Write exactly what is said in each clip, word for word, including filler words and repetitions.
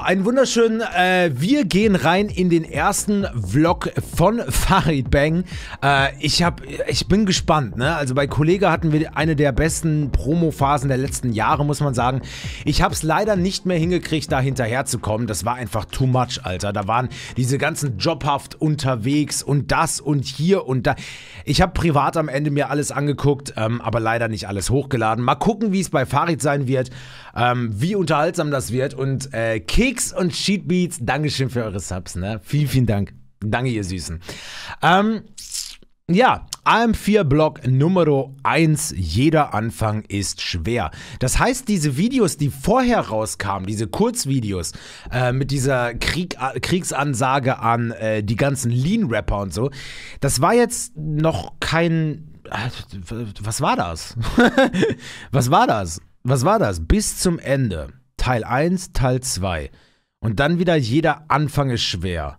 einen wunderschönen, äh, wir gehen rein in den ersten Vlog von Farid Bang. Äh, ich hab, ich bin gespannt, ne? Also bei Kollega hatten wir eine der besten Promo-Phasen der letzten Jahre, muss man sagen. Ich habe es leider nicht mehr hingekriegt, da hinterher zu kommen. Das war einfach too much, Alter. Da waren diese ganzen Jobhaft unterwegs und das und hier und da. Ich habe privat am Ende mir alles angeguckt, ähm, aber leider nicht alles hochgeladen. Mal gucken, wie es bei Farid sein wird, ähm, wie unterhaltsam das wird. Und äh, Keks und Cheatbeats, Dankeschön für eure Subs, ne? Vielen, vielen Dank. Danke, ihr Süßen. Ähm, ja, A M vier Block Nummer eins, jeder Anfang ist schwer. Das heißt, diese Videos, die vorher rauskamen, diese Kurzvideos äh, mit dieser Krieg, äh, Kriegsansage an äh, die ganzen Lean-Rapper und so, das war jetzt noch kein... Was war das? Was war das? Was war das? Bis zum Ende. Teil eins, Teil zwei. Und dann wieder jeder Anfang ist schwer.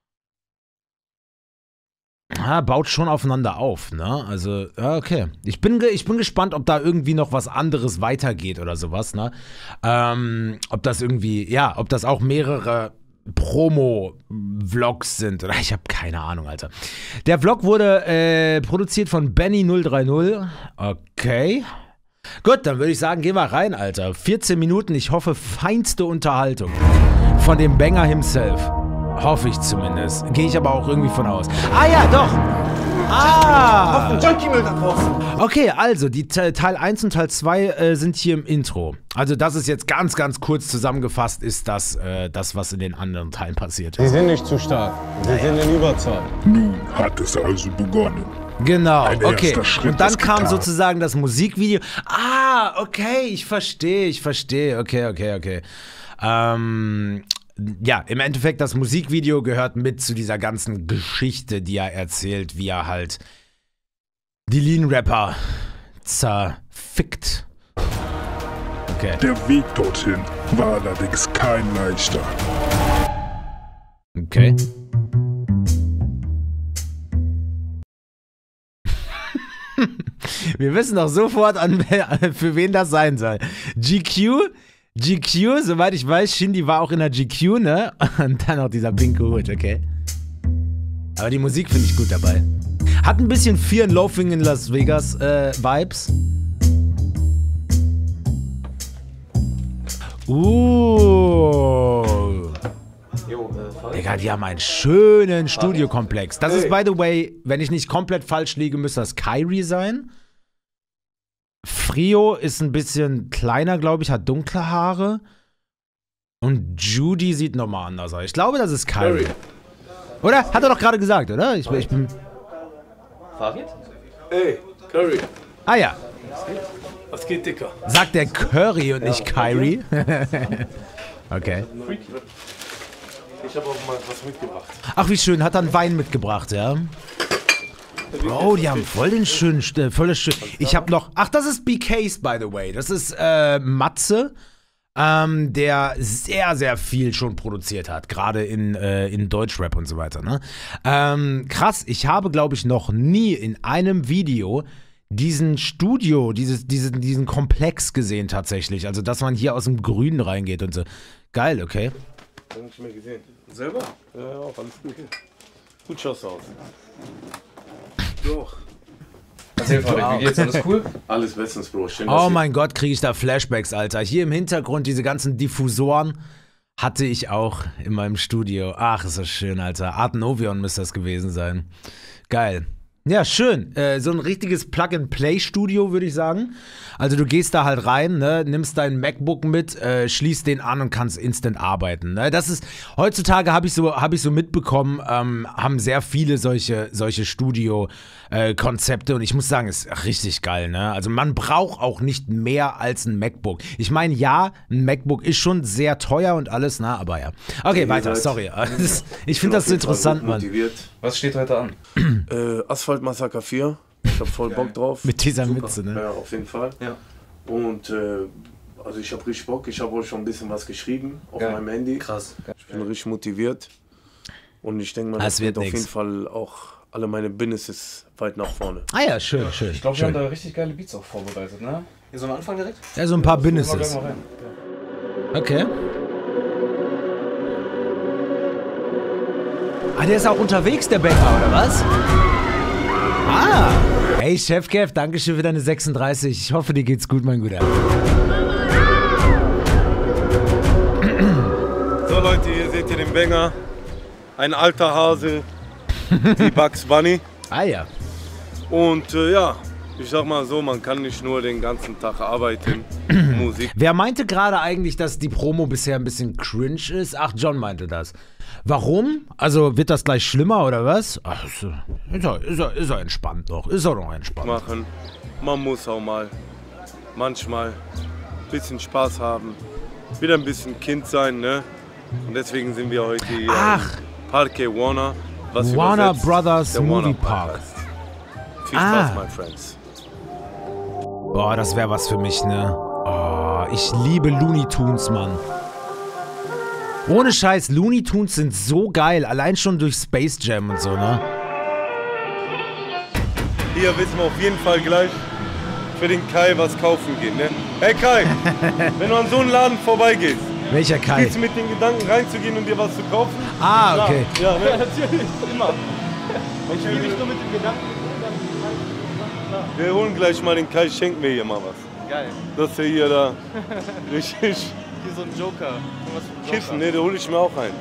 Ja, baut schon aufeinander auf, ne? Also, ja, okay. Ich bin, ich bin gespannt, ob da irgendwie noch was anderes weitergeht oder sowas, ne? Ähm, ob das irgendwie, ja, ob das auch mehrere Promo-Vlogs sind. Oder ich habe keine Ahnung, Alter. Der Vlog wurde äh, produziert von Benny null drei null. Okay. Gut, dann würde ich sagen, gehen wir rein, Alter. vierzehn Minuten, ich hoffe, feinste Unterhaltung von dem Banger himself. Hoffe ich zumindest. Gehe ich aber auch irgendwie von aus. Ah ja, doch. Ah. Junkie-Müll da draußen. Okay, also, die Teil eins und Teil zwei äh, sind hier im Intro. Also das ist jetzt ganz, ganz kurz zusammengefasst, ist das, äh, das, was in den anderen Teilen passiert ist. Sie sind nicht zu stark. Wir sind in Überzahl. Nun hat es also begonnen. Genau, Ein okay. erster Schritt Und dann ist kam getan. sozusagen das Musikvideo. Ah, okay, ich verstehe, ich verstehe. Okay, okay, okay. Ähm... Ja, im Endeffekt, das Musikvideo gehört mit zu dieser ganzen Geschichte, die er erzählt, wie er halt die Lean-Rapper zerfickt. Okay. Der Weg dorthin war allerdings kein leichter. Okay. Wir wissen doch sofort, an, für wen das sein soll. G Q? G Q, soweit ich weiß, Shindy war auch in der G Q, ne? Und dann noch dieser pinke Hut, okay. Aber die Musik finde ich gut dabei. Hat ein bisschen Fear and Loafing in Las Vegas äh, Vibes. Uh. Digga, die haben einen schönen Studiokomplex. Das ist, by the way, wenn ich nicht komplett falsch liege, müsste das Kyrie sein. Frio ist ein bisschen kleiner, glaube ich, hat dunkle Haare. Und Judy sieht nochmal anders aus. Ich glaube, das ist Kyrie. Oder? Hat er doch gerade gesagt, oder? Ich, ich bin... Farid? Ey, Curry. Ah ja. Was geht? Was geht, Dicker? Sagt der Curry und nicht Kyrie? Okay. Ich habe auch mal was mitgebracht. Ach, wie schön. Hat er einen Wein mitgebracht, ja? Oh, die haben voll den schönen, äh, voll das schön. Ich habe noch, ach, das ist B Ks, by the way. Das ist äh, Matze, ähm, der sehr, sehr viel schon produziert hat, gerade in, äh, in Deutschrap und so weiter, ne? Ähm, krass, ich habe, glaube ich, noch nie in einem Video diesen Studio, dieses, diesen, diesen Komplex gesehen tatsächlich. Also, dass man hier aus dem Grünen reingeht und so. Geil, okay. Hab ich nicht mehr gesehen. Selber? Ja, ja, auch alles gut. Gut schaust du aus. Doch. Erzähl, Farid, wie geht's? Alles cool? Alles bestens, Bro. Schön, Oh mein Gott, kriege ich da Flashbacks, Alter. Hier im Hintergrund, diese ganzen Diffusoren hatte ich auch in meinem Studio. Ach, ist das schön, Alter. Art Novion müsste das gewesen sein. Geil. Ja, schön. Äh, so ein richtiges Plug-and-Play-Studio, würde ich sagen. Also du gehst da halt rein, ne, nimmst dein MacBook mit, äh, schließt den an und kannst instant arbeiten. Ne? Das ist, heutzutage habe ich, so, hab ich so mitbekommen, ähm, haben sehr viele solche, solche Studio-Konzepte äh, und ich muss sagen, ist richtig geil. Ne? Also man braucht auch nicht mehr als ein MacBook. Ich meine, ja, ein MacBook ist schon sehr teuer und alles, ne? Aber ja. Okay, weiter, sorry. Ich finde das so interessant, Mann. Was steht heute an? Äh, Asphalt Massaker vier. Ich hab voll Bock drauf. Mit dieser Super. Mütze, ne? Ja, auf jeden Fall. Ja. Und äh, also ich hab richtig Bock. Ich habe auch schon ein bisschen was geschrieben auf Geil. meinem Handy. Krass. Ich bin richtig motiviert. Und ich denke mal, Das das wird wird auf nix. jeden Fall auch alle meine Businesses weit nach vorne. Ah ja, schön, schön. Ich glaube, wir schön. haben da richtig geile Beats auch vorbereitet, ne? Hier so am Anfang direkt? Ja, so ein paar Gehen wir Businesses. gleich mal rein. Okay. Ah, der ist auch unterwegs, der Bäcker, oder was? Ah. Hey, Chef Kev, danke schön für deine sechsunddreißig. Ich hoffe, dir geht's gut, mein Guter. So Leute, hier seht ihr den Banger. Ein alter Hase, wie Bugs Bunny. Ah ja. Und äh, ja, ich sag mal so, man kann nicht nur den ganzen Tag arbeiten, Musik. Wer meinte gerade eigentlich, dass die Promo bisher ein bisschen cringe ist? Ach, John meinte das. Warum? Also wird das gleich schlimmer oder was? Ach, ist er, ist er, ist er entspannt noch. Ist er noch entspannt. Machen. Man muss auch mal manchmal ein bisschen Spaß haben. Wieder ein bisschen Kind sein, ne? Und deswegen sind wir heute hier Ach. im Parque Warner. Was Warner übersetzt Brothers der Movie Warner Park. heißt. Viel Spaß, Ah. my friends. Boah, das wäre was für mich, ne? Oh, ich liebe Looney Tunes, Mann. Ohne Scheiß, Looney Tunes sind so geil. Allein schon durch Space Jam und so, ne? Hier wissen wir auf jeden Fall gleich für den Kai was kaufen gehen, ne? Hey Kai, wenn du an so einen Laden vorbeigehst, Welcher Kai? geht's mit den Gedanken reinzugehen und dir was zu kaufen? Ah, okay. Ja, ne? Natürlich, immer. Ich will nicht nur mit den Gedanken. Wir holen gleich mal den Kai, schenken wir hier mal was. Geil. Dass er hier da richtig Hier so ein Joker. Was für ein Joker. kiffen, ne? Da hole ich mir auch eins.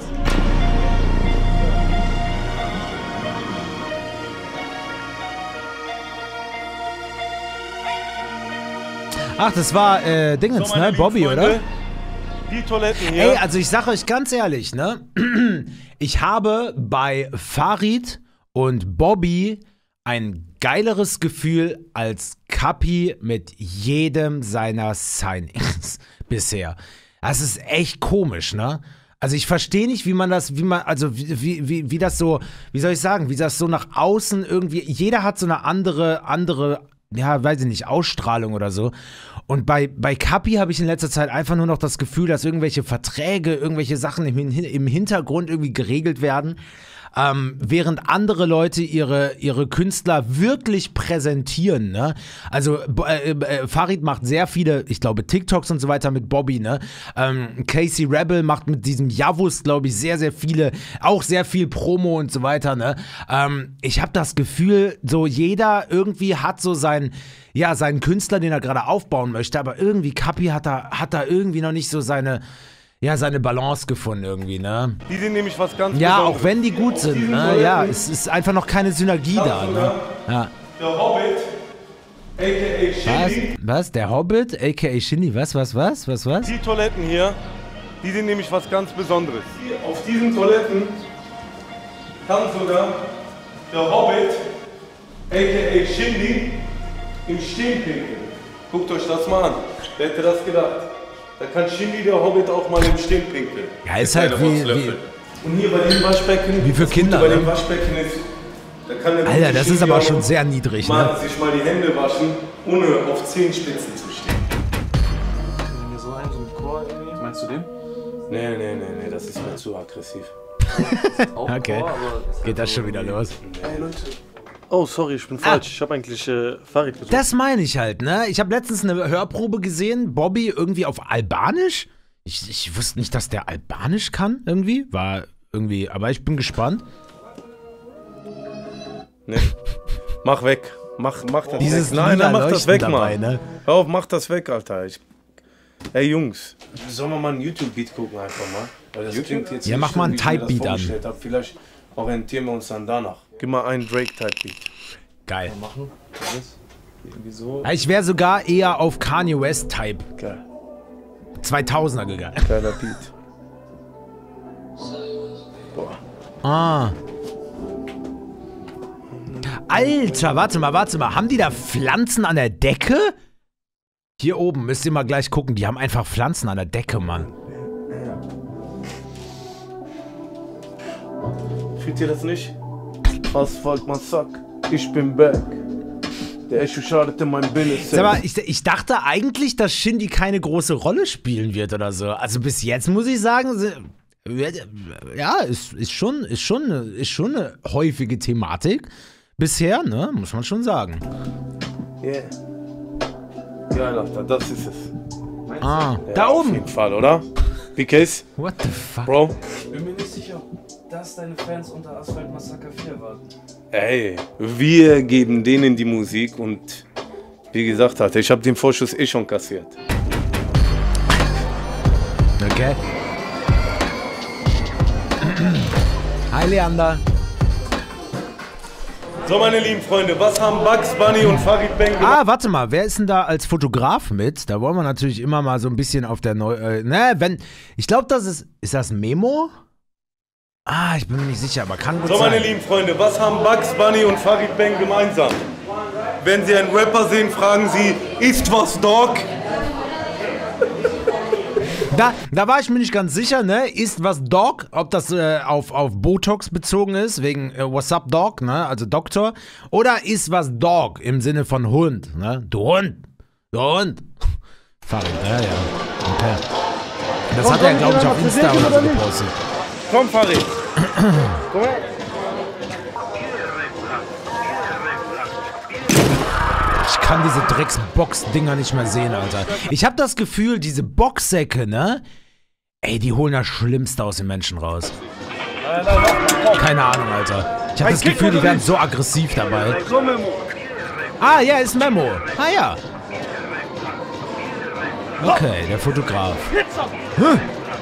Ach, das war äh, Dingens, So, meine ne? lieben Bobby, Freunde, oder? Die Toiletten hier. Ey, also ich sag euch ganz ehrlich, ne? Ich habe bei Farid und Bobby ein geileres Gefühl als Kapi mit jedem seiner Signings bisher. Das ist echt komisch, ne? Also ich verstehe nicht, wie man das, wie man, also wie, wie, wie das so, wie soll ich sagen, wie das so nach außen irgendwie, jeder hat so eine andere, andere, ja, weiß ich nicht, Ausstrahlung oder so. Und bei, bei Kapi habe ich in letzter Zeit einfach nur noch das Gefühl, dass irgendwelche Verträge, irgendwelche Sachen im, Hin- im Hintergrund irgendwie geregelt werden. Ähm, während andere Leute ihre, ihre Künstler wirklich präsentieren, ne? Also äh, äh, Farid macht sehr viele, ich glaube, TikToks und so weiter mit Bobby, ne? Ähm, Casey Rebel macht mit diesem Javus, glaube ich, sehr, sehr viele, auch sehr viel Promo und so weiter, ne? Ähm, ich habe das Gefühl, so jeder irgendwie hat so sein, ja, seinen Künstler, den er gerade aufbauen möchte, aber irgendwie Kapi hat da, hat da irgendwie noch nicht so seine, ja, seine Balance gefunden irgendwie, ne? Die sind nämlich was ganz Ja, Besonderes. auch wenn die gut sind, ne? Ja, es ist einfach noch keine Synergie da, ne? Ja. Der Hobbit, a k a. Was? Shindy. Was? Der Hobbit, a k a. Shindy, was, was, was, was, was? Die Toiletten hier, die sind nämlich was ganz Besonderes. Hier auf diesen Toiletten kann sogar der Hobbit, a k a. Shindy, im Stehen pinkeln. Guckt euch das mal an. Wer hätte das gedacht? Da kann Shindy, der Hobbit, auch mal im Stehen pinkeln. Ja, ist halt wie, wie, Und hier bei dem Waschbecken, Wie für das Gute Kinder, bei ne? dem Waschbecken ist, da kann der Alter, gute das ist Shindy aber auch schon sehr niedrig, mal ne? sich mal die Hände waschen, ohne auf Zehenspitzen zu stehen. Hier so ein, so ein Chor irgendwie. Meinst du den? Nee, nee, nee, nee, das ist mir zu aggressiv. Auch Okay. Chor, aber ist Geht halt das so schon wieder los? Hey Leute. Oh, sorry, ich bin falsch. Ich habe eigentlich äh, Farid gesucht. Das meine ich halt, ne? Ich habe letztens eine Hörprobe gesehen, Bobby irgendwie auf Albanisch. Ich, ich wusste nicht, dass der Albanisch kann, irgendwie. War irgendwie, aber ich bin gespannt. Nee. Mach weg. Mach, mach das Dieses weg. Nein, lila nein, mach das Leuchten weg, dabei, Mann. ne? Hör auf, mach das weg, Alter. Ich, ey, Jungs. Sollen wir mal ein YouTube-Beat gucken einfach mal? Weil das klingt jetzt Ja, nicht mach mal so, einen wie ich mir das Type-Beat an. vorgestellt hab. Vielleicht orientieren wir uns dann danach. Gib mal einen Drake-Type-Beat. Geil. machen. Alles. Irgendwie so. Ich wäre sogar eher auf Kanye West-Type. Geil. zweitausender gegangen. Geiler Beat. Boah. Ah. Alter, warte mal, warte mal. Haben die da Pflanzen an der Decke? Hier oben, müsst ihr mal gleich gucken. Die haben einfach Pflanzen an der Decke, Mann. Fühlt ihr das nicht? Asphalt, man Sack. Ich bin back. Der Echo schadet in meinem Business. Sag mal, ich, ich dachte eigentlich, dass Shindy keine große Rolle spielen wird oder so. Also bis jetzt muss ich sagen, sie- ja, ist, ist, schon, ist, schon, eine- ist schon eine häufige Thematik. Bisher, ne, muss man schon sagen. Yeah. Geil, Alter, das ist es. Ah, Ja, da Auf oben. jeden Fall, oder? B Ks? What the fuck? Bro? Ich bin mir nicht sicher, ob das deine Fans unter Asphalt Massacre vier waren. Ey, wir geben denen die Musik und wie gesagt, Alter, ich habe den Vorschuss eh schon kassiert. Okay. Hi Leander. So, meine lieben Freunde, was haben Bugs Bunny und Farid Bang gemacht? Ah, warte mal, wer ist denn da als Fotograf mit? Da wollen wir natürlich immer mal so ein bisschen auf der Neu... Äh, ne, wenn... Ich glaube, das ist... Ist das Memo? Ah, ich bin mir nicht sicher, aber kann gut So, sein. meine lieben Freunde, was haben Bugs Bunny und Farid Bang gemeinsam? Wenn sie einen Rapper sehen, fragen sie, ist was, Dog? Da, da war ich mir nicht ganz sicher, ne? Ist was Dog, ob das äh, auf, auf Botox bezogen ist, wegen äh, What's up Dog, ne? Also Doktor. Oder ist was Dog im Sinne von Hund, ne? Du Hund, du Hund. Farid, ja, ja. Okay. Das hat er, glaube ich, auf Insta oder so gepostet. Komm, Farid. Komm her. Ich kann diese Drecksbox-Dinger nicht mehr sehen, Alter. Ich habe das Gefühl, diese Boxsäcke, ne? Ey, die holen das Schlimmste aus den Menschen raus. Keine Ahnung, Alter. Ich habe das Gefühl, die werden so aggressiv dabei. Ah, ja, ist Memo. Ah, ja. Okay, der Fotograf. Hm.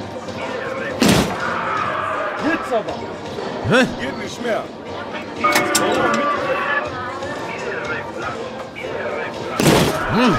Hä? Geht nicht mehr. Hm.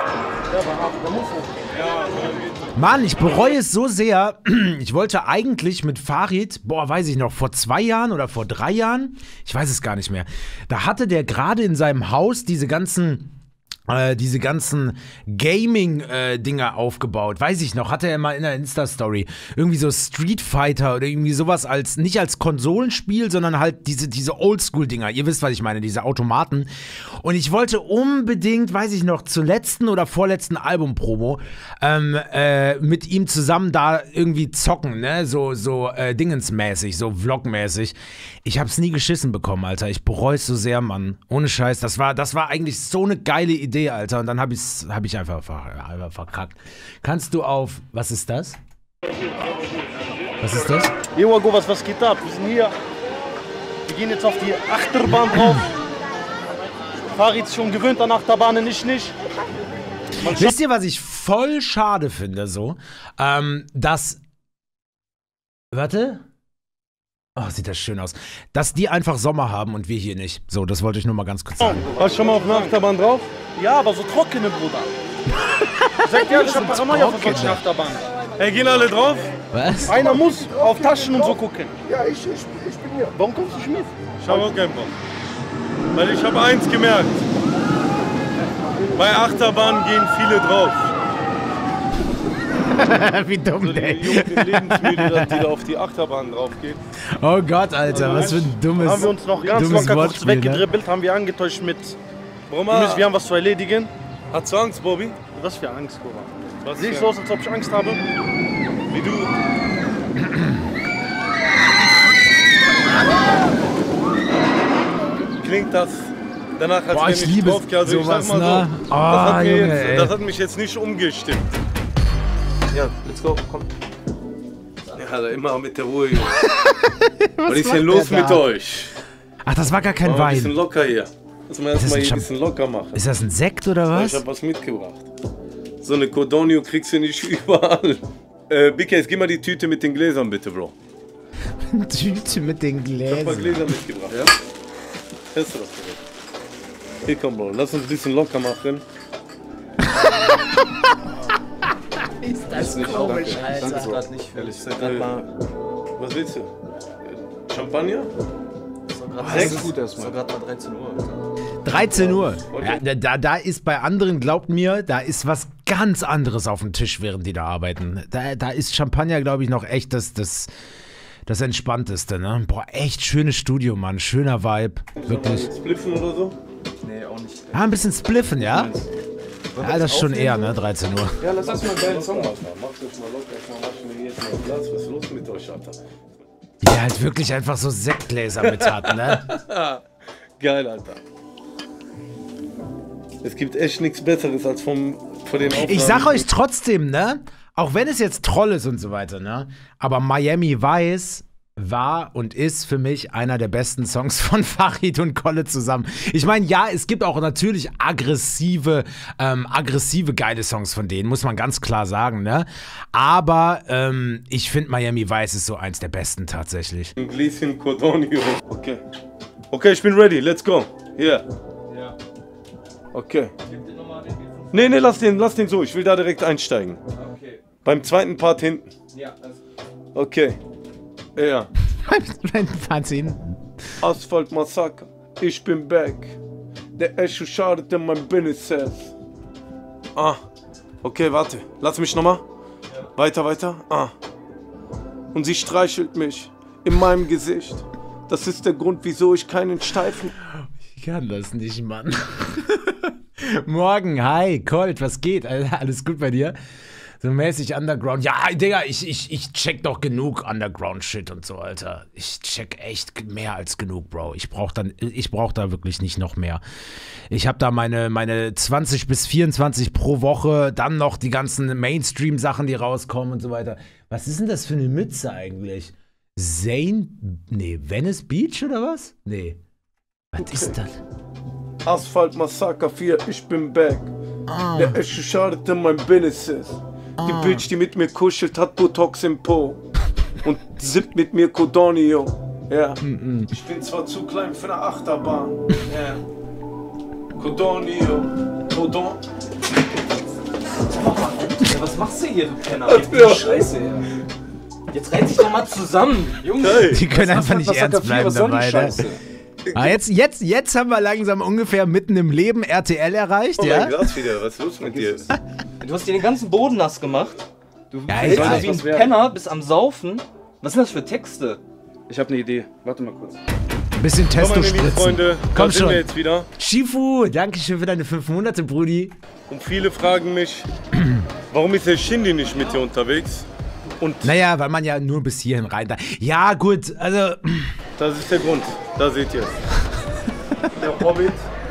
Mann, ich bereue es so sehr. Ich wollte eigentlich mit Farid, boah, weiß ich noch, vor zwei Jahren oder vor drei Jahren, ich weiß es gar nicht mehr, da hatte der gerade in seinem Haus diese ganzen... Äh, diese ganzen Gaming-Dinger äh, aufgebaut. Weiß ich noch, hatte er mal in der Insta-Story. Irgendwie so Street Fighter oder irgendwie sowas als, nicht als Konsolenspiel, sondern halt diese, diese Oldschool-Dinger. Ihr wisst, was ich meine, diese Automaten. Und ich wollte unbedingt, weiß ich noch, zur letzten oder vorletzten Album-Promo ähm, äh, mit ihm zusammen da irgendwie zocken, ne? So, so äh, Dingensmäßig, so Vlog-mäßig. Ich hab's nie geschissen bekommen, Alter. Ich bereue es so sehr, Mann. Ohne Scheiß. Das war, das war eigentlich so eine geile Idee. Alter, und dann habe ich's, hab ich einfach, einfach verkackt. Kannst du auf, was ist das? Was ist das? Yo, was, was geht ab? Wir sind hier, wir gehen jetzt auf die Achterbahn drauf. Farid ist schon gewöhnt an Achterbahnen, ich nicht. Man Wisst ihr, was ich voll schade finde, so? Ähm, dass, warte. Oh, sieht das schön aus. Dass die einfach Sommer haben und wir hier nicht. So, das wollte ich nur mal ganz kurz sagen. Warst du schon mal auf einer Achterbahn drauf? Ja, aber so trockene, Bruder. Sagt ja, ich hab Paranoia von solchen Achterbahnen. Ey, gehen alle drauf? Was? Einer muss auf Taschen und so gucken. Ja, ich, ich, ich bin hier. Warum kommst du nicht mit? Ich habe auch keinen Bock. Weil ich habe eins gemerkt. Bei Achterbahnen gehen viele drauf. Wie dumm, So die ey. Jungs sind lebensmüde, die da auf die Achterbahn drauf gehen. Oh Gott, Alter, was für ein dummes, Haben wir uns noch ganz dummes locker kurz Wortspiel, ne? weggedribbelt, haben wir angetäuscht mit, Warum? wir, müssen, wir haben was zu erledigen. Hast du Angst, Bobby? Was für Angst, Bruder. Was Sehe ich für- so aus, als ob ich Angst habe? Wie du. Klingt das danach, als Boah, wenn ich ich liebe draufgehe. Also ich sag sowas, mal so, ne? das, Ah, hat mir Junge, jetzt, ey. das hat mich jetzt nicht umgestimmt. Ja, let's go, komm. Ja, da immer mit der Ruhe, Junge. Was ist denn los mit euch? Ach, das war gar kein Mal ein bisschen Wein. locker hier. Lass mal Das ist erstmal ein hier Champ- ein bisschen locker machen. Ist das ein Sekt oder Ich was? hab was mitgebracht. So eine Cordonio kriegst du nicht überall. Äh, B K S, gib mal die Tüte mit den Gläsern bitte, Bro. Tüte mit den Ich hab ein paar Gläsern. Gläser mitgebracht, ja? Hörst du das direkt? Hier komm, Bro, lass uns ein bisschen locker machen. Ist das komisch, Danke, Alter. grad nicht, ehrlich. Äh, Grad mal. was willst du? Äh, Champagner? Das ist gut erstmal. So grad mal dreizehn Uhr. Alter. dreizehn Uhr. Ja, da, da ist bei anderen, glaubt mir, da ist was ganz anderes auf dem Tisch, während die da arbeiten. Da, da ist Champagner, glaube ich, noch echt das, das, das Entspannteste, ne? Boah, echt schönes Studio, Mann. Schöner Vibe. Wirklich. Spliffen oder so? Nee, auch nicht. Ah, ein bisschen spliffen, ja? Ja, das ist schon eher, ne? dreizehn Uhr. Ja, lass uns mal einen geilen Song machen. Mach's euch mal locker, ich mach waschen wir jetzt mal Platz. Was ist los mit euch, Alter? Wie der halt wirklich einfach so Sektgläser mit hat, ne? Geil, Alter. Es gibt echt nichts Besseres als vom, von den Aufnahmen. Ich sag euch trotzdem, ne? auch wenn es jetzt Troll ist und so weiter, ne? Aber Miami Vice war und ist für mich einer der besten Songs von Farid und Kolle zusammen. Ich meine, ja, es gibt auch natürlich aggressive, ähm, aggressive geile Songs von denen, muss man ganz klar sagen, ne? Aber ähm, ich finde Miami Vice ist so eins der besten tatsächlich. Ein Gläschen Cordonio. Okay. Okay, ich bin ready. Let's go. Hier. Ja. Okay. Nee, nee, lass den, lass den so. Ich will da direkt einsteigen. Okay. Beim zweiten Part hinten. Ja, also. Okay. Ja. Asphalt Massaker. Ich bin back. Der Echo schadet in mein Business. Ah. Okay, warte. Lass mich nochmal. Ja. Weiter, weiter. Ah. Und sie streichelt mich in meinem Gesicht. Das ist der Grund, wieso ich keinen Steifen... Ich kann das nicht, Mann. Morgen, hi, Colt, was geht? Alles gut bei dir? So mäßig Underground. Ja, Digga, ich, ich, ich check doch genug Underground-Shit und so, Alter. Ich check echt mehr als genug, Bro. Ich brauch, dann, ich brauch da wirklich nicht noch mehr. Ich hab da meine, meine zwanzig bis vierundzwanzig pro Woche, dann noch die ganzen Mainstream-Sachen, die rauskommen und so weiter. Was ist denn das für eine Mütze eigentlich? Zane? Nee, Venice Beach oder was? Nee. Was okay. ist das? Asphalt Massaker vier, ich bin back. Ah. Der Echo schadet in mein Business. Die ah. Bitch, die mit mir kuschelt, hat Botox im Po. Und sippt mit mir Cordonio. Ja. Mm -mm. Ich bin zwar zu klein für eine Achterbahn. Ja. Cordonio. Cordon. Ja, was machst du hier, du Penner? Ja. Scheiße, ja. Jetzt reiß dich doch mal zusammen, Junge. Hey. Die können was, einfach was, nicht ernst bleiben dabei, ne? Ah, jetzt, jetzt, jetzt haben wir langsam ungefähr mitten im Leben R T L erreicht, oh ja? Oh mein Gott, wieder, was ist los mit dir? Du hast dir den ganzen Boden nass gemacht. Du ja, bist ja, wie ein Penner, bist am Saufen. Was sind das für Texte? Ich habe eine Idee. Warte mal kurz. Ein bisschen Testo spritzen. Freunde, komm schon. Wir jetzt wieder. Shifu, danke schön für deine fünf Monate, Brudi. Und viele fragen mich, warum ist der Shindy nicht mit dir unterwegs? Und naja, weil man ja nur bis hierhin rein da. Ja, gut, also. Das ist der Grund. Da seht ihr es. Der Hobbit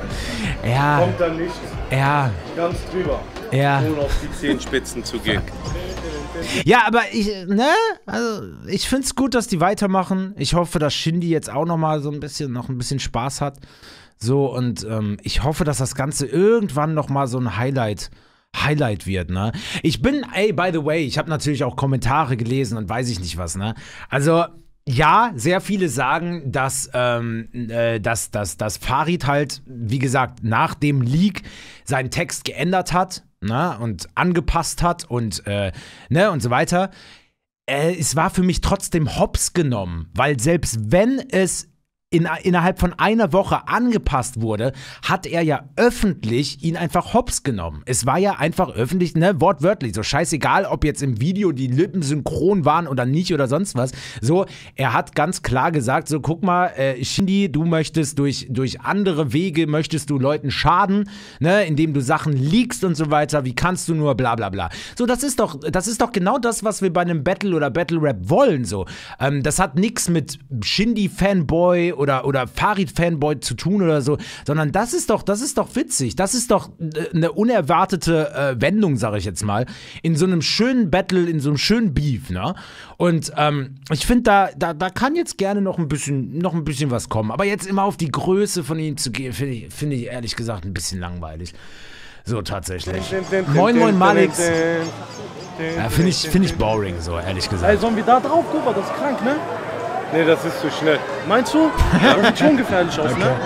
ja. kommt dann nicht ja. ganz drüber, ja. ohne auf die Zehenspitzen zu gehen. Ja, aber ich, ne, also ich find's gut, dass die weitermachen. Ich hoffe, dass Shindy jetzt auch noch mal so ein bisschen, noch ein bisschen Spaß hat. So, und ähm, ich hoffe, dass das Ganze irgendwann noch mal so ein Highlight Highlight wird, ne? Ich bin, ey, by the way, ich habe natürlich auch Kommentare gelesen und weiß ich nicht was, ne? Also, ja, sehr viele sagen, dass, ähm, äh, dass, dass, dass Farid halt, wie gesagt, nach dem Leak seinen Text geändert hat, ne? Und angepasst hat und, äh, ne, und so weiter. Äh, es war für mich trotzdem hops genommen, weil selbst wenn es In, innerhalb von einer Woche angepasst wurde, hat er ja öffentlich ihn einfach hops genommen. Es war ja einfach öffentlich, ne, wortwörtlich, so scheißegal, ob jetzt im Video die Lippen synchron waren oder nicht oder sonst was. So, er hat ganz klar gesagt, so guck mal, äh, Shindy, du möchtest durch, durch andere Wege, möchtest du Leuten schaden, ne, indem du Sachen leakst und so weiter, wie kannst du nur bla bla bla. So, das ist doch, das ist doch genau das, was wir bei einem Battle oder Battle Rap wollen, so. Ähm, das hat nichts mit Shindy-Fanboy oder Oder, oder Farid-Fanboy zu tun oder so, sondern das ist doch, das ist doch witzig. Das ist doch eine unerwartete äh, Wendung, sage ich jetzt mal, in so einem schönen Battle, in so einem schönen Beef, ne? Und ähm, ich finde, da, da, da kann jetzt gerne noch ein bisschen, noch ein bisschen was kommen. Aber jetzt immer auf die Größe von ihm zu gehen, finde ich, find ich ehrlich gesagt ein bisschen langweilig. So tatsächlich. Moin, moin, Malix. Ja, finde ich, find ich boring, so ehrlich gesagt. Ey, sollen wir da drauf? Guck mal, das ist krank, ne? Nee, das ist zu schnell. Meinst du? Ja. Das sieht schon gefährlich aus, okay. ne?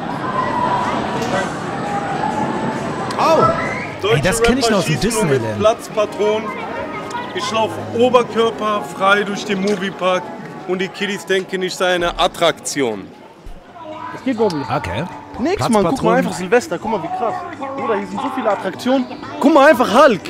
Oh! Ey, das kenne ich noch aus dem Disneyland. Mit Platzpatron. Ich laufe oberkörperfrei durch den Moviepark und die Kiddies denken, ich sei eine Attraktion. Das geht, Bobby. Okay. Nix, Mann. Guck mal einfach Silvester. Guck mal, wie krass. Bruder, hier sind so viele Attraktionen. Guck mal einfach Hulk.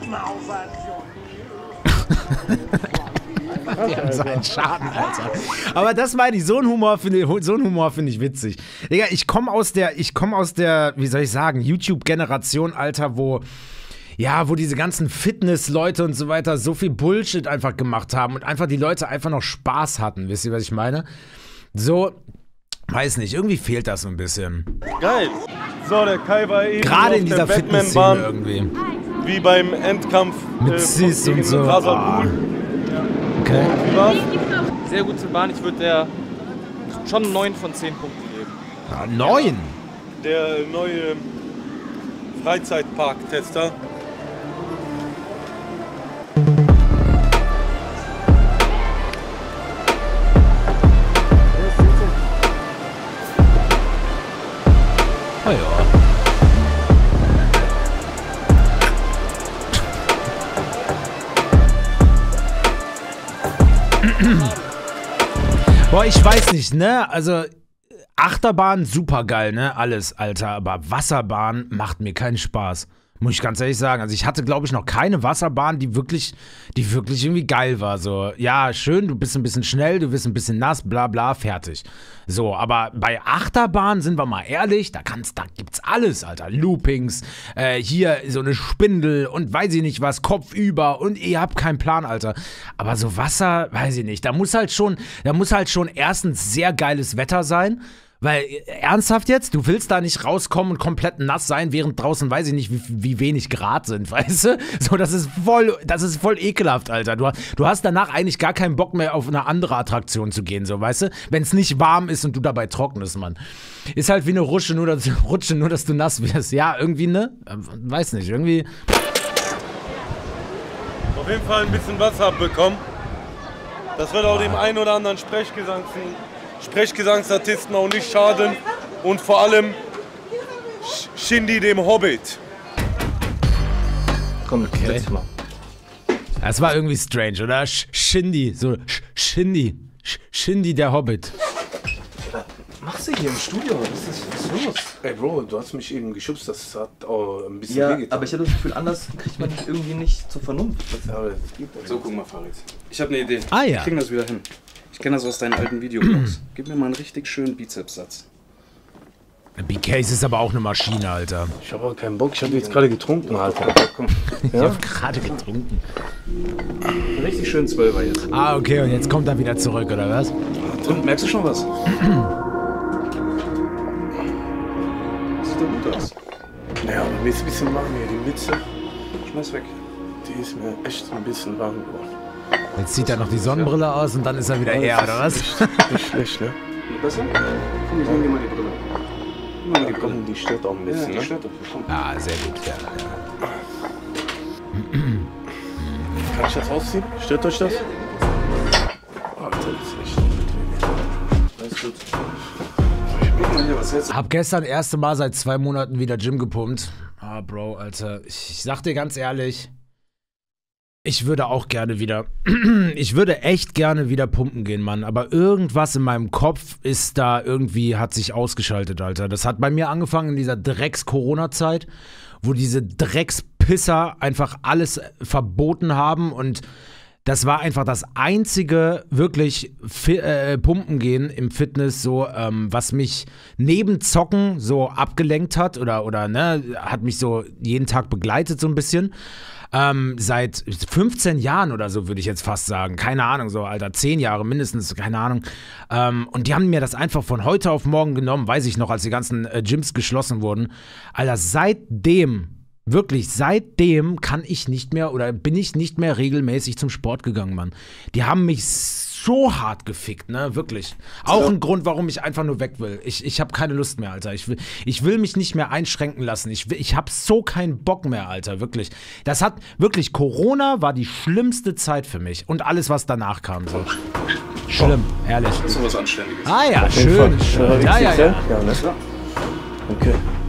Die haben so einen Schaden, Alter. Aber das meine ich, so ein Humor finde ich, so ein Humor finde ich witzig. Digga, ich komme aus der, ich komme aus der, wie soll ich sagen, YouTube-Generation, Alter, wo, ja, wo diese ganzen Fitness-Leute und so weiter so viel Bullshit einfach gemacht haben und einfach die Leute einfach noch Spaß hatten. Wisst ihr, was ich meine? So, weiß nicht, irgendwie fehlt das so ein bisschen. Geil. So, der Kai war eben gerade in dieser Fitness-Szene irgendwie. wie beim Endkampf Mit äh, Sis gegen und so. Rasal Ah. Ghul. Okay. Wie war's? Sehr gute Bahn, ich würde der schon neun von zehn Punkten geben. Ah, neun. Der neue Freizeitpark-Tester. Oh ja. Boah, ich weiß nicht, ne? Also Achterbahn super geil, ne? Alles, Alter. Aber Wasserbahn macht mir keinen Spaß. Muss ich ganz ehrlich sagen. Also ich hatte, glaube ich, noch keine Wasserbahn, die wirklich, die wirklich irgendwie geil war. So, ja, schön, du bist ein bisschen schnell, du bist ein bisschen nass, bla bla, fertig. So, aber bei Achterbahn, sind wir mal ehrlich, da kannst, da gibt's alles, Alter. Loopings, äh, hier so eine Spindel und weiß ich nicht was, kopfüber und ihr habt keinen Plan, Alter. Aber so Wasser, weiß ich nicht. Da muss halt schon, da muss halt schon erstens sehr geiles Wetter sein. Weil, ernsthaft jetzt, du willst da nicht rauskommen und komplett nass sein, während draußen, weiß ich nicht, wie, wie wenig Grad sind, weißt du? So, das ist voll, das ist voll ekelhaft, Alter. Du, du hast danach eigentlich gar keinen Bock mehr auf eine andere Attraktion zu gehen, so, weißt du? Wenn es nicht warm ist und du dabei trocknest, Mann. Ist halt wie eine Rutsche, nur dass, Rutsche, nur dass du nass wirst. Ja, irgendwie, ne? Weiß nicht, irgendwie. Auf jeden Fall ein bisschen Wasser abbekommen. Das wird auch dem einen oder anderen Sprechgesangs Sprechgesangsartisten auch nicht schaden. Und vor allem Shindy, dem Hobbit. Komm, Okay. setz dich mal. Das war irgendwie strange, oder? Sh Shindy, so Sh Shindy. Sh Shindy, der Hobbit. Machst du hier im Studio? Was ist, was ist los? Ey Bro, du hast mich eben geschubst, das hat auch ein bisschen Ja, wehgetan. aber ich habe das Gefühl, anders kriegt man dich irgendwie nicht zur Vernunft. Aber das geht doch So, guck mal, Farid. Ich habe eine Idee. Ah ja. Wir kriegen das wieder hin. Ich kenne das aus deinen alten Videoblogs. Gib mir mal einen richtig schönen Bizepssatz. B K ist aber auch eine Maschine, Alter. Ich habe auch keinen Bock, ich habe jetzt gerade getrunken, Alter. Komm, Ich hab gerade getrunken. einen richtig schönen Zwölfer jetzt. Ah, okay, und jetzt kommt er wieder zurück, oder was? Und merkst du schon was? Sieht doch gut aus. Ja, aber mir ist ein bisschen warm hier, die Mütze, Schmeiß weg. die ist mir echt ein bisschen warm geworden. Jetzt zieht er noch die Sonnenbrille aus und dann ist er wieder er, oder was? Nicht schlecht, ne? Geht besser? Komm, ich nehme dir mal die Brille. Nimm mal die Brille. Komm, die stört auch ein Ja, bisschen, die ne? stört doch. Komm. Ah, sehr gut, ja. Kann ich das ausziehen? Stört euch das? Alter, das ist echt Alles gut. Guck mal hier, was hältst du? Hab gestern das erste Mal seit zwei Monaten wieder Gym gepumpt. Ah, Bro, Alter, ich, ich sag dir ganz ehrlich, ich würde auch gerne wieder, ich würde echt gerne wieder pumpen gehen, Mann. Aber irgendwas in meinem Kopf ist da irgendwie, hat sich ausgeschaltet, Alter. Das hat bei mir angefangen in dieser Drecks-Corona-Zeit, wo diese Dreckspisser einfach alles verboten haben und das war einfach das einzige wirklich Fi äh, Pumpen gehen im Fitness, so ähm, was mich neben Zocken so abgelenkt hat oder oder ne, hat mich so jeden Tag begleitet so ein bisschen. Ähm, seit fünfzehn Jahren oder so, würde ich jetzt fast sagen. Keine Ahnung, so, Alter, zehn Jahre mindestens, keine Ahnung. Ähm, und die haben mir das einfach von heute auf morgen genommen, weiß ich noch, als die ganzen äh, Gyms geschlossen wurden. Alter, seitdem, wirklich, seitdem kann ich nicht mehr oder bin ich nicht mehr regelmäßig zum Sport gegangen, Mann. Die haben mich so hart gefickt, ne, wirklich. Auch ein Grund, warum ich einfach nur weg will. Ich, ich habe keine Lust mehr, Alter. Ich will, ich will mich nicht mehr einschränken lassen. Ich, will, ich habe so keinen Bock mehr, Alter, wirklich. Das hat, wirklich, Corona war die schlimmste Zeit für mich. Und alles, was danach kam, so. Schlimm, ehrlich. Das ist sowas Anständiges. Ah ja, schön, schön. Ja, ja, ja. Ja, ne? Okay.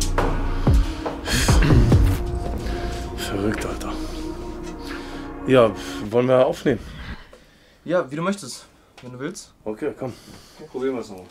Verrückt, Alter. Ja, wollen wir aufnehmen? Ja, wie du möchtest. Wenn du willst. Okay, komm. Probieren wir es noch.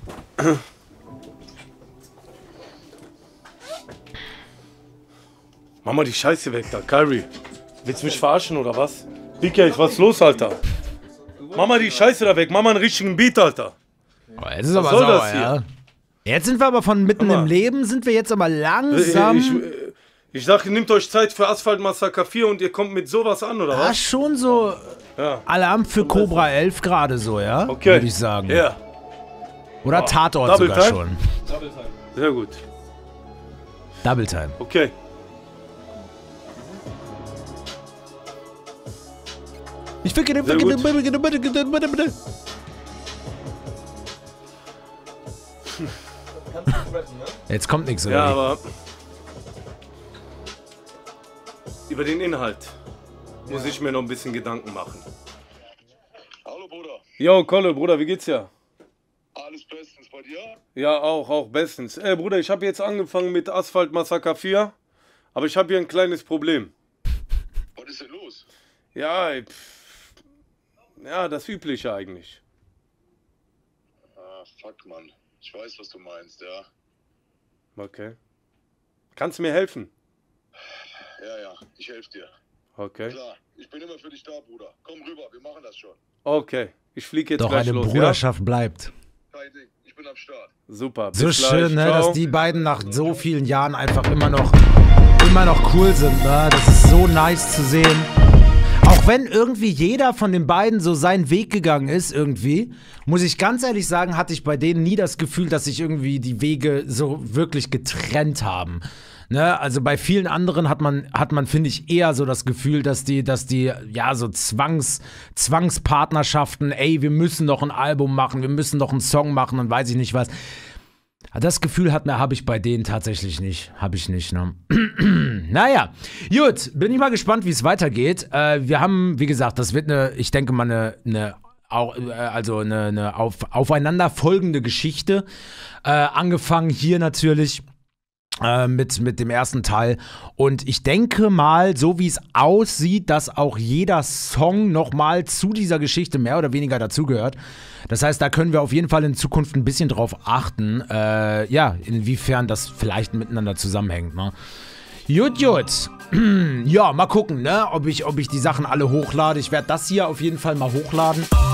Mach mal die Scheiße weg da, Kyrie. Willst du mich verarschen oder was? B K, was ist los, Alter? Mach mal die Scheiße da weg, mach mal einen richtigen Beat, Alter. Oh, jetzt ist aber soll sauer, das hier? ja. Jetzt sind wir aber von mitten Guck mal. im Leben, sind wir jetzt aber langsam. Ich, ich sag, nehmt euch Zeit für Asphalt Massaker vier und ihr kommt mit sowas an, oder Ah, was? schon so Ja. Alarm für Cobra elf gerade so, ja? Okay. Würde ich sagen. Ja, Oder Tatort Double sogar Time? schon. sehr gut. Double Time. Okay. Ich ficke den, Sehr ficke den, gut. bitte, bitte, bitte, bitte, bitte. Jetzt kommt nichts, oder? Ja, wie? aber über den Inhalt muss ich mir noch ein bisschen Gedanken machen. Hallo Bruder, Yo, Kolle, Bruder, wie geht's dir? alles bestens bei dir? Ja, auch, auch bestens. Ey, Bruder, ich habe jetzt angefangen mit Asphalt Massaker vier, aber ich habe hier ein kleines Problem. Was ist denn los? Ja, ey, pff, ja, das Übliche eigentlich. Ah, fuck, Mann. Ich weiß, was du meinst, ja. Okay. Kannst du mir helfen? Ja, ja, ich helfe dir. Okay. Klar, ich bin immer für dich da, Bruder. Komm rüber, wir machen das schon. Okay, ich fliege jetzt Doch gleich eine los, Bruderschaft bleibt. Kein Ding, ich bin am Start. ja? Super, bis So gleich. schön, ne, Ciao. dass die beiden nach so vielen Jahren einfach immer noch, immer noch cool sind, ne? Das ist so nice zu sehen. Auch wenn irgendwie jeder von den beiden so seinen Weg gegangen ist, irgendwie, muss ich ganz ehrlich sagen, hatte ich bei denen nie das Gefühl, dass sich irgendwie die Wege so wirklich getrennt haben. Ne? Also bei vielen anderen hat man, hat man, finde ich, eher so das Gefühl, dass die, dass die, ja, so Zwangs, Zwangspartnerschaften, ey, wir müssen noch ein Album machen, wir müssen noch einen Song machen und weiß ich nicht was. Das Gefühl hat habe ich bei denen tatsächlich nicht. Habe ich nicht, ne? Naja, gut, bin ich mal gespannt, wie es weitergeht. Äh, wir haben, wie gesagt, das wird eine, ich denke mal, eine, eine auch, äh, also eine, eine auf, aufeinanderfolgende Geschichte. Äh, angefangen hier natürlich äh, mit, mit dem ersten Teil. Und ich denke mal, so wie es aussieht, dass auch jeder Song nochmal zu dieser Geschichte mehr oder weniger dazugehört. Das heißt, da können wir auf jeden Fall in Zukunft ein bisschen drauf achten, äh, ja, inwiefern das vielleicht miteinander zusammenhängt, ne? Gut, gut. Ja, mal gucken, ne, ob ich, ob ich die Sachen alle hochlade. Ich werde das hier auf jeden Fall mal hochladen.